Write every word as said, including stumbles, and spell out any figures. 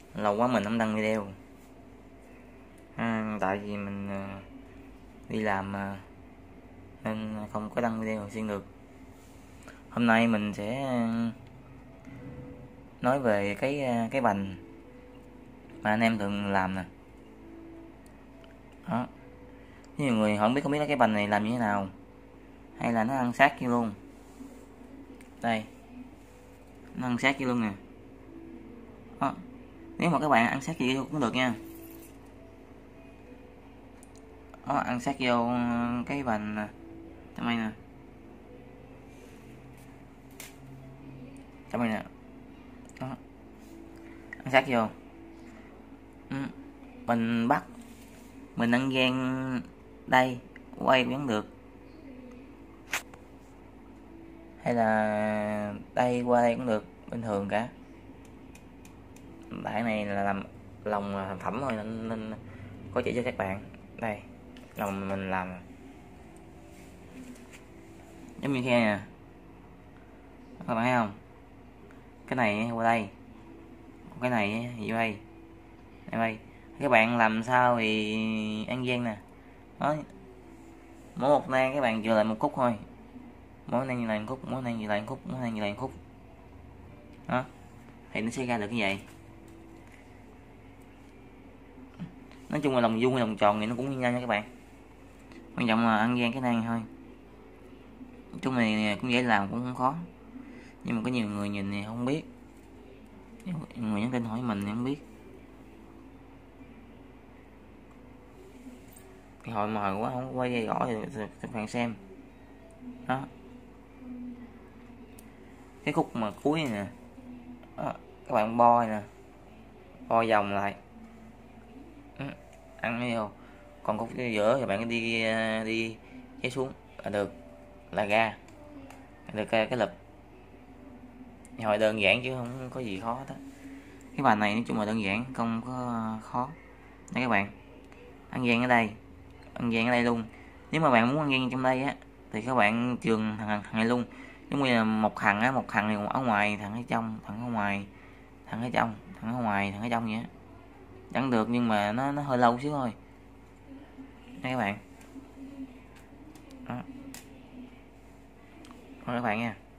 Lâu quá mình không đăng video. À, tại vì mình à, đi làm à, nên không có đăng video thường xuyên được. Hôm nay mình sẽ à, nói về cái à, cái bành mà anh em thường làm nè. Đó. Nhiều người họ không biết không biết cái bành này làm như thế nào, hay là nó ăn sát như luôn. Đây, nó ăn sát như luôn nè. Đó. Nếu mà các bạn ăn sát gì cũng được nha. Đó, ăn sát vô cái bành nè, trong đây nè, trong đây nè. Đó, ăn sát vô. Ừ. Mình bắt, mình ăn gian đây quay vẫn được, hay là đây qua đây cũng được, bình thường cả. Tại này là làm lòng thành phẩm thôi nên, nên có chỉ cho các bạn. Đây, lòng mình làm giống như khe nè, các bạn thấy không? Cái này qua đây, cái này vô đây, đây. Các bạn làm sao thì ăn gian nè. Đó, mỗi một nang các bạn vừa lại một khúc thôi, mỗi nang vừa lại một khúc, mỗi nang vừa lại một khúc, mỗi nang vừa lại một khúc. Đó, thì nó sẽ ra được như vậy. Nói chung là lòng vuông hay lòng tròn thì nó cũng như nhau nha các bạn, quan trọng là ăn gian cái nang thôi. Nói chung này cũng dễ làm, cũng không khó, nhưng mà có nhiều người nhìn thì không biết, nhiều người nhắn tin hỏi mình thì không biết. Cái hồi mời quá không quay dây gõ thì các bạn xem. Đó, cái khúc mà cuối này nè. Đó, các bạn bo nè, bo vòng lại. Ừ, ăn vô. Còn khúc cái giữa thì bạn đi đi kéo xuống là được, là ra được cái, cái lực. Hồi đơn giản chứ không có gì khó đó. Cái bài này nói chung là đơn giản, không có khó. Đấy các bạn, ăn gian ở đây, ăn gian ở đây luôn. Nếu mà bạn muốn ăn gian trong đây á thì các bạn trường thằng này luôn, giống như là một thằng á, một thằng thì ở ngoài, thằng ở trong, thằng ở ngoài, thằng ở trong, thằng ở ngoài, thằng ở trong vậy á. Chẳng được, nhưng mà nó nó hơi lâu xíu thôi. Đây các bạn. Đó. Thôi các bạn nha.